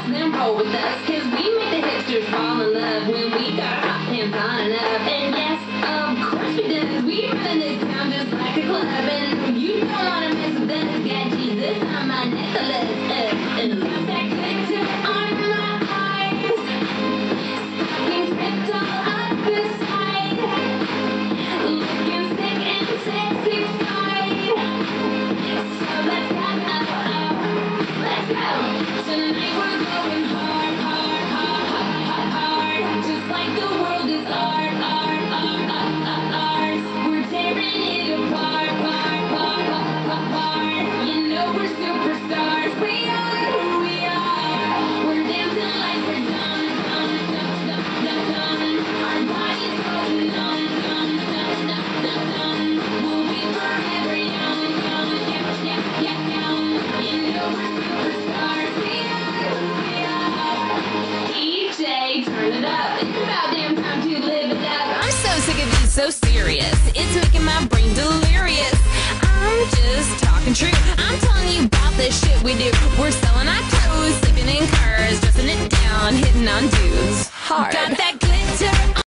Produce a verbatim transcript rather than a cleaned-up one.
us, then roll with us. Cause we make the hipsters fall in love when we got our hot pants on and up. And yes, of course we do. We run this town just like a club. And you don't wanna mess with us. Got Jesus on my necklace. Uh, and love that glitter on my eyes. Stockings ripped all up the side. Looking sick and sexy side. So let's go, oh, oh, let's go. Tonight we're going hard, hard, hard, hard, hard, hard. Just like the world is art, art, art, art, art, art. We're tearing it apart, apart, apart, apart, apart. You know we're superstars. We are who we are. We're dancing like we're done, done, done, done, done, done. Our bodies going numb, numb, numb, numb, numb, numb. We'll be forever young, young, young, young, young, young. You know we're superstars. We are who we are. D J, turn it up. It's about damn time to live it up. I'm so sick of being so serious. It's making my brain delirious. I'm just talking true. I'm telling you about the shit we do. We're selling our clothes, sleeping in cars, dressing it down, hitting on dudes hard. Got that glitter